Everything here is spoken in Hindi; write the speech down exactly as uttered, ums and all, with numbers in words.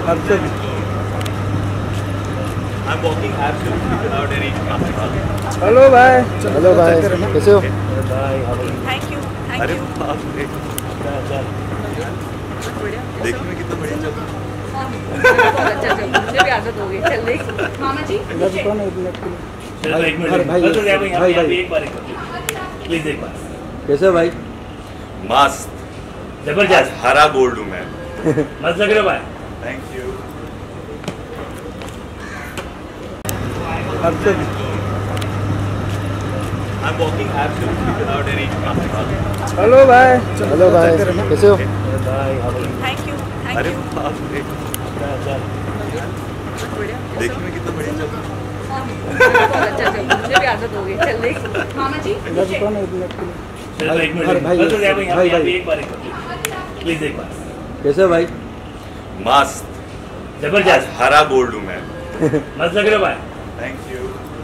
I'm walking absolutely without any mask. Hello भाई। हेलो भाई, कैसे हो? थैंक यू थैंक अरे यू बाप रे, देखने में कितना बढ़िया चल रहा है। बहुत अच्छा चल मुझे भी आदत हो गई चल देख मामा जी इधर कौन है? एक मिनट के लिए। चलो एक मिनट भाई, भाई, बस हो गया भाई, भाई, यहाँ पे भाई। एक बार एक बार प्लीज एक बार। कैसे हो भाई? मस्त, जबरदस्त हरा गोल्ड हूँ मैं। मस्त लग रहा है भाई। Thank you. I'm walking absolutely without any mask. Hello भाई। हेलो भाई, कैसे हो? थैंक यू थैंक अरे यू बाप रे, देखने में कितना बढ़िया चल रहा है। बहुत अच्छा चल मुझे भी आदत हो गई चल देख मामा जी इधर कौन है? एक मिनट के लिए। चलो एक भाई, मिनट भाई, बस हो गया भाई, यहाँ भाई, पे भाई। एक बार एक बार प्लीज एक बार। कैसे हो भाई? मस्त, जबरदस्त हरा गोल्ड हूँ मैं। मस्त लग रहा है भाई। Thank you.